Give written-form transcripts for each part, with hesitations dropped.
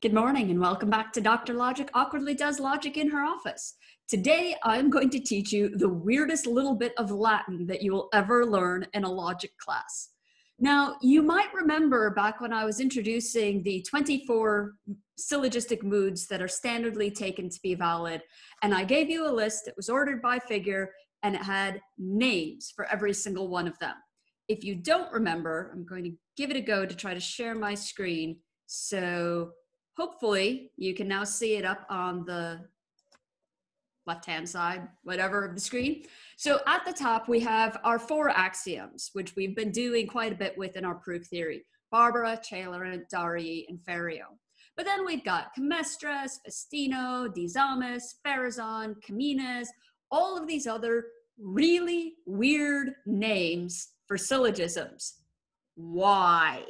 Good morning and welcome back to Dr. Logic Awkwardly Does Logic in her office. Today I'm going to teach you the weirdest little bit of Latin that you will ever learn in a logic class. Now, you might remember back when I was introducing the 24 syllogistic moods that are standardly taken to be valid, and I gave you a list that was ordered by figure and it had names for every single one of them. If you don't remember, I'm going to give it a go to try to share my screen. So hopefully you can now see it up on the left-hand side, whatever, of the screen. So at the top, we have our four axioms, which we've been doing quite a bit with in our proof theory: Barbara, Celerant, Darii, and Ferio. But then we've got Camestras, Festino, Dizamis, Pharazon, Camines, all of these other really weird names for syllogisms. Why?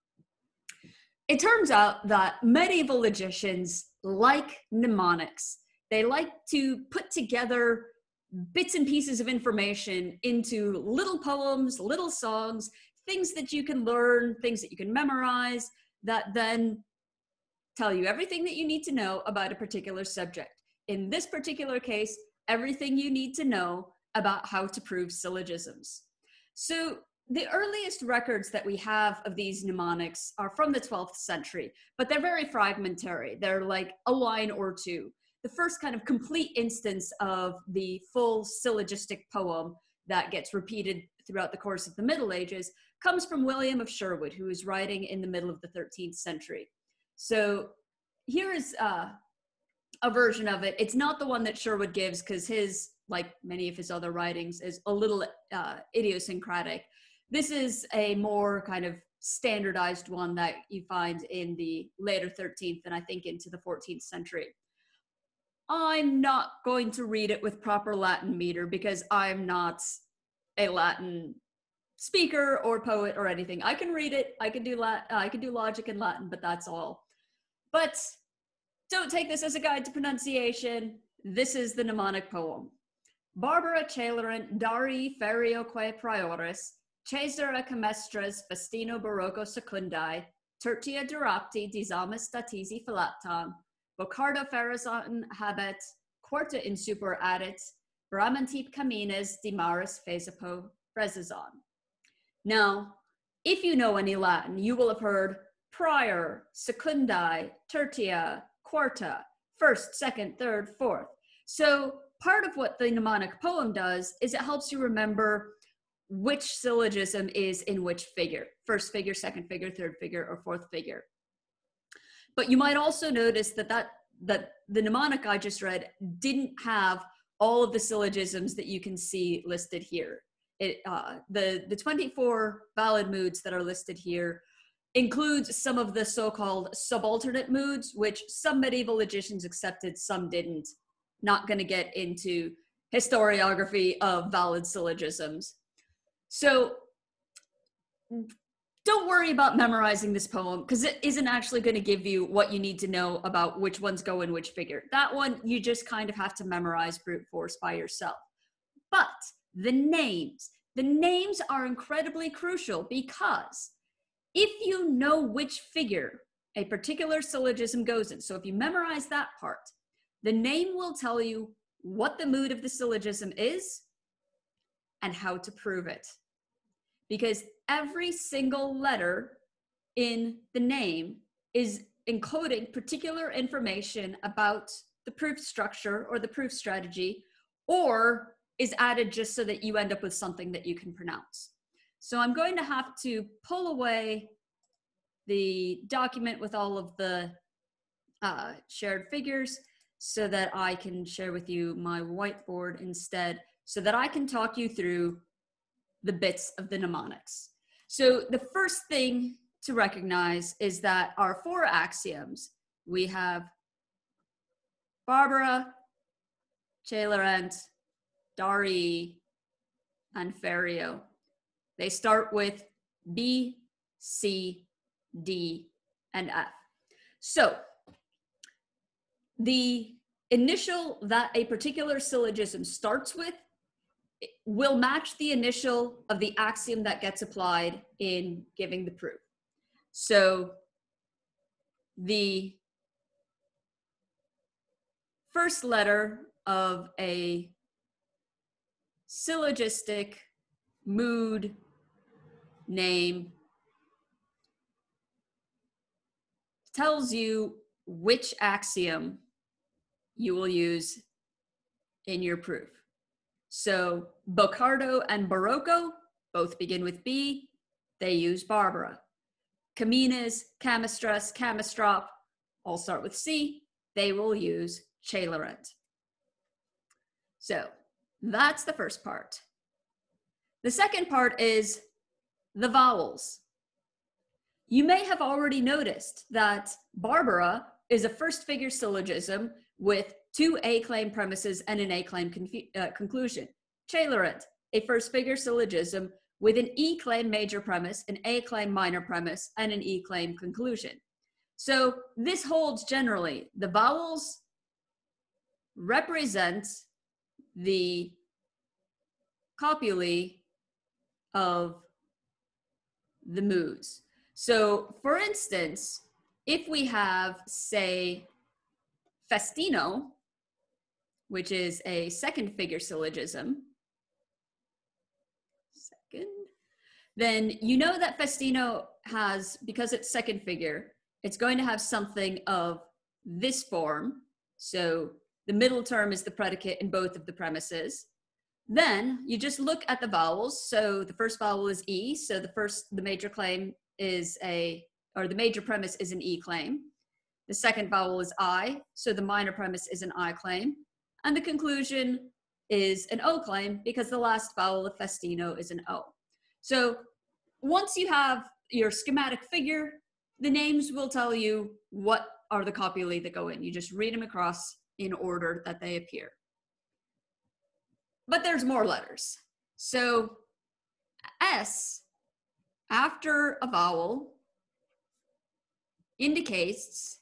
It turns out that medieval logicians like mnemonics. They like to put together bits and pieces of information into little poems, little songs, things that you can learn, things that you can memorize, that then tell you everything that you need to know about a particular subject. In this particular case, everything you need to know about how to prove syllogisms. So the earliest records that we have of these mnemonics are from the 12th century, but they're very fragmentary. They're like a line or two. The first kind of complete instance of the full syllogistic poem that gets repeated throughout the course of the Middle Ages comes from William of Sherwood, who was writing in the middle of the 13th century. So here is a version of it. It's not the one that Sherwood gives, because his, like many of his other writings, is a little idiosyncratic. This is a more kind of standardized one that you find in the later 13th and I think into the 14th century. I'm not going to read it with proper Latin meter because I'm not a Latin speaker or poet or anything. I can read it, I can do logic in Latin, but that's all. But don't take this as a guide to pronunciation. This is the mnemonic poem. Barbara Celerant, Darii, Ferioque Prioris, Caesara Camestras, Festino Barocco Secundae, Tertia Durapti, Dizamis Statisi Philapton, Bocardo Pharazon habet, Quarta in super addit, Bramantip Camines, Dimaris Phasapo Rezazon. Now, if you know any Latin, you will have heard prior, secundae, tertia, quarta, first, second, third, fourth. So part of what the mnemonic poem does is it helps you remember which syllogism is in which figure: first figure, second figure, third figure, or fourth figure. But you might also notice that the mnemonic I just read didn't have all of the syllogisms that you can see listed here. The 24 valid moods that are listed here includes some of the so-called subalternate moods, which some medieval logicians accepted, some didn't. Not going to get into historiography of valid syllogisms. So don't worry about memorizing this poem, because it isn't actually going to give you what you need to know about which ones go in which figure. That one you just kind of have to memorize brute force by yourself. But the names are incredibly crucial, because if you know which figure a particular syllogism goes in, so if you memorize that part, the name will tell you what the mood of the syllogism is and how to prove it. Because every single letter in the name is encoding particular information about the proof structure or the proof strategy, or is added just so that you end up with something that you can pronounce. So I'm going to have to pull away the document with all of the shared figures so that I can share with you my whiteboard instead, so that I can talk you through the bits of the mnemonics. So the first thing to recognize is that our four axioms, we have Barbara, Celerant, Darii, and Ferio. They start with B, C, D, and F. So the initial that a particular syllogism starts with will match the initial of the axiom that gets applied in giving the proof. So the first letter of a syllogistic mood name tells you which axiom you will use in your proof. So Boccardo and Barocco both begin with B. They use Barbara. Camines, Camistras, Camistrop all start with C. They will use Chalorent. So that's the first part. The second part is the vowels. You may have already noticed that Barbara is a first figure syllogism with two A-claim premises and an A-claim conclusion. Chalorent, a first figure syllogism with an E-claim major premise, an A-claim minor premise, and an E-claim conclusion. So this holds generally. The vowels represent the copulae of the moods. So for instance, if we have, say, festino, which is a second figure syllogism, then you know that festino has, because it's second figure, it's going to have something of this form. So the middle term is the predicate in both of the premises. Then you just look at the vowels. So the first vowel is E. So the major claim is the major premise is an E claim. The second vowel is I. So the minor premise is an I claim. And the conclusion is an O claim because the last vowel of festino is an O. So once you have your schematic figure, the names will tell you what are the copulae that go in. You just read them across in order that they appear. But there's more letters. So S after a vowel indicates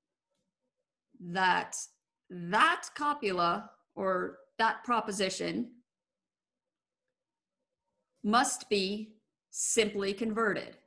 that that copula or that proposition must be simply converted.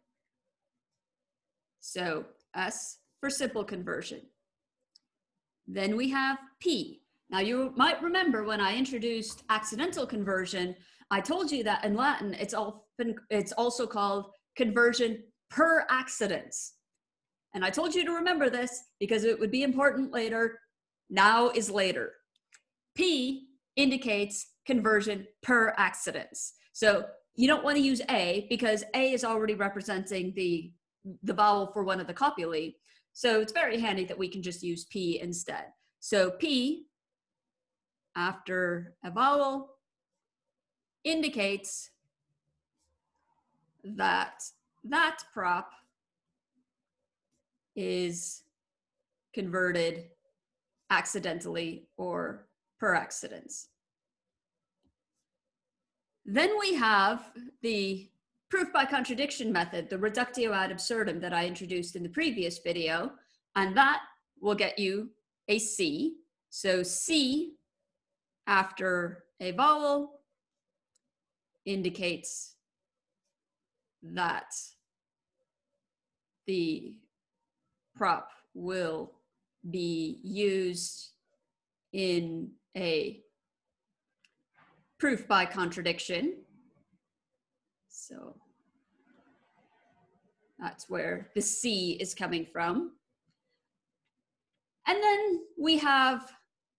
So S for simple conversion. Then we have P. Now you might remember when I introduced accidental conversion, I told you that in Latin it's also called conversion per accidens. And I told you to remember this because it would be important later. Now is later. P indicates conversion per accidens. So you don't want to use A because A is already representing the vowel for one of the copulae. So it's very handy that we can just use P instead. So P after a vowel indicates that that prop is converted accidentally or per accidens. Then we have the proof by contradiction method, the reductio ad absurdum that I introduced in the previous video, and that will get you a C. So C after a vowel indicates that the prop will be used in a proof by contradiction. So that's where the C is coming from. And then we have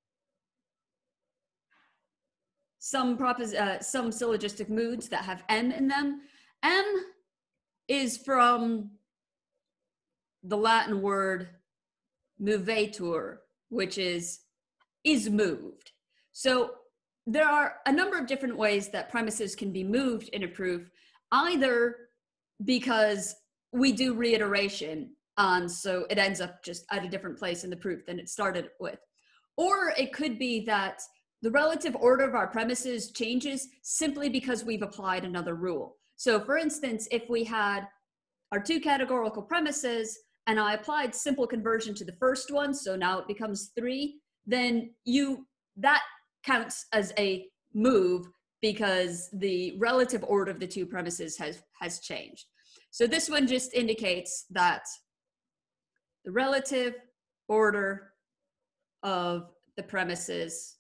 some syllogistic moods that have M in them. M is from the Latin word movetur, which is moved. So there are a number of different ways that premises can be moved in a proof, either because we do reiteration, so it ends up just at a different place in the proof than it started with. Or it could be that the relative order of our premises changes simply because we've applied another rule. So for instance, if we had our two categorical premises and I applied simple conversion to the first one, so now it becomes 3, then that counts as a move because the relative order of the two premises has changed. So this one just indicates that the relative order of the premises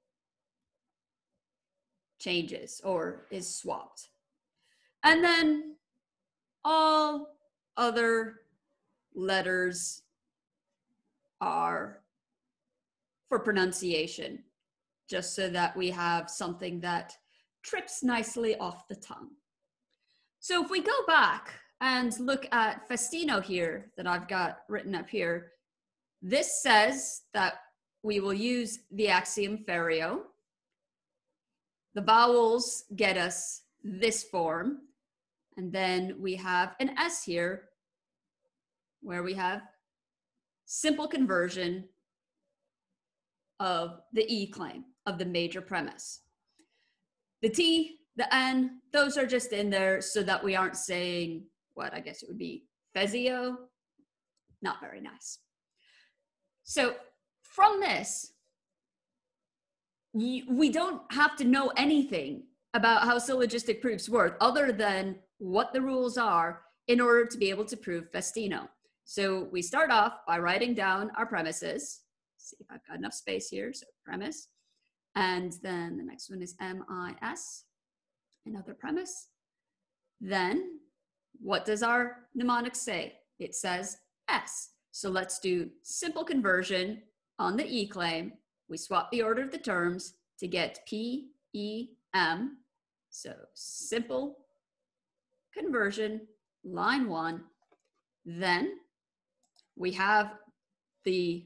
changes or is swapped. And then all other letters are for pronunciation, just so that we have something that trips nicely off the tongue. So if we go back and look at Festino here that I've got written up here, this says that we will use the axiom Ferio. The vowels get us this form. And then we have an S here where we have simple conversion of the E claim, of the major premise. The T, the N, those are just in there so that we aren't saying what I guess it would be Fezio. Not very nice. So from this, we don't have to know anything about how syllogistic proofs work other than what the rules are in order to be able to prove Festino. So we start off by writing down our premises. Let's see if I've got enough space here. So premise. And then the next one is MIS, another premise. Then what does our mnemonic say? It says S. So let's do simple conversion on the E claim. We swap the order of the terms to get P, E, M. So simple conversion, line 1. Then we have the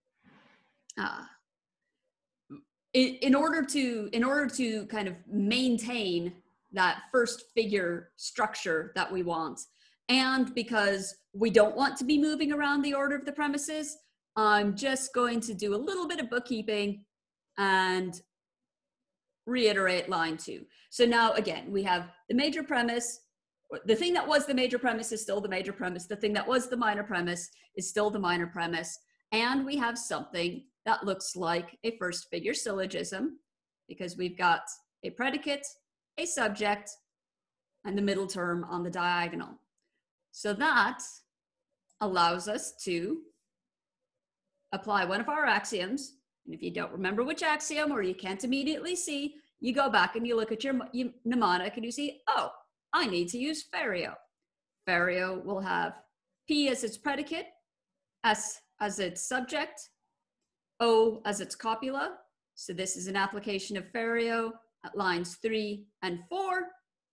in order to kind of maintain that first figure structure that we want, and because we don't want to be moving around the order of the premises, I'm just going to do a little bit of bookkeeping and reiterate line 2. So now again, we have the major premise. The thing that was the major premise is still the major premise. The thing that was the minor premise is still the minor premise. And we have something that looks like a first figure syllogism because we've got a predicate, a subject, and the middle term on the diagonal. So that allows us to apply one of our axioms. And if you don't remember which axiom or you can't immediately see, you go back and you look at your mnemonic and you see, oh, I need to use Ferio. Ferio will have P as its predicate, S as its subject, O as its copula. So this is an application of Ferio at lines 3 and 4.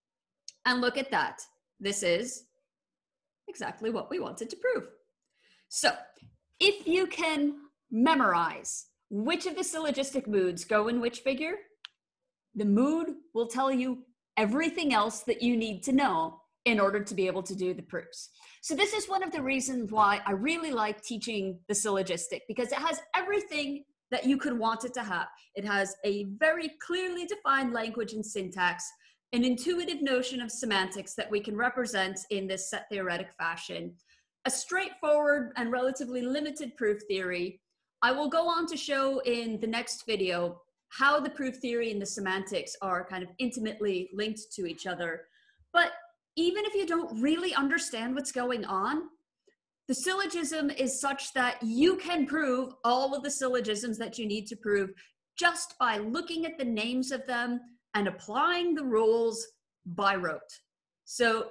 And look at that. This is exactly what we wanted to prove. So if you can memorize which of the syllogistic moods go in which figure, the mood will tell you everything else that you need to know in order to be able to do the proofs. So this is one of the reasons why I really like teaching the syllogistic, because it has everything that you could want it to have. It has a very clearly defined language and syntax, an intuitive notion of semantics that we can represent in this set theoretic fashion, a straightforward and relatively limited proof theory. I will go on to show in the next video how the proof theory and the semantics are kind of intimately linked to each other. But even if you don't really understand what's going on, the syllogism is such that you can prove all of the syllogisms that you need to prove just by looking at the names of them and applying the rules by rote. So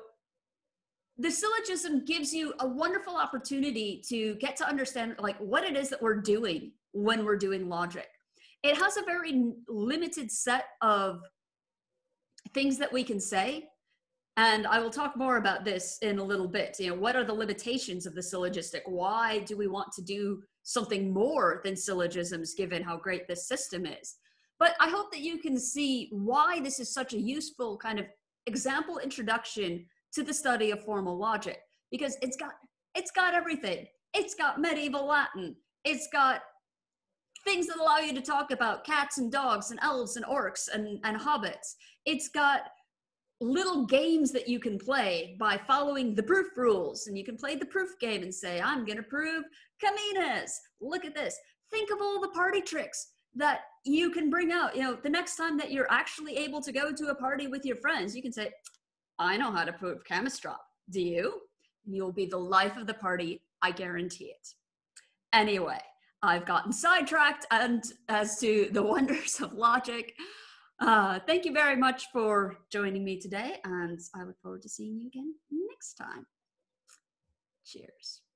the syllogism gives you a wonderful opportunity to get to understand like what it is that we're doing when we're doing logic. It has a very limited set of things that we can say. And I will talk more about this in a little bit. You know, what are the limitations of the syllogistic? Why do we want to do something more than syllogisms given how great this system is? But I hope that you can see why this is such a useful kind of example introduction to the study of formal logic, because it's got everything. It's got medieval Latin. It's got things that allow you to talk about cats and dogs and elves and orcs and hobbits. It's got little games that you can play by following the proof rules, and you can play the proof game and say, I'm going to prove Camines. Look at this. Think of all the party tricks that you can bring out. You know, the next time that you're actually able to go to a party with your friends, you can say, I know how to prove Camistrop. Do you? You'll be the life of the party. I guarantee it. Anyway, I've gotten sidetracked and as to the wonders of logic. Thank you very much for joining me today, and I look forward to seeing you again next time. Cheers.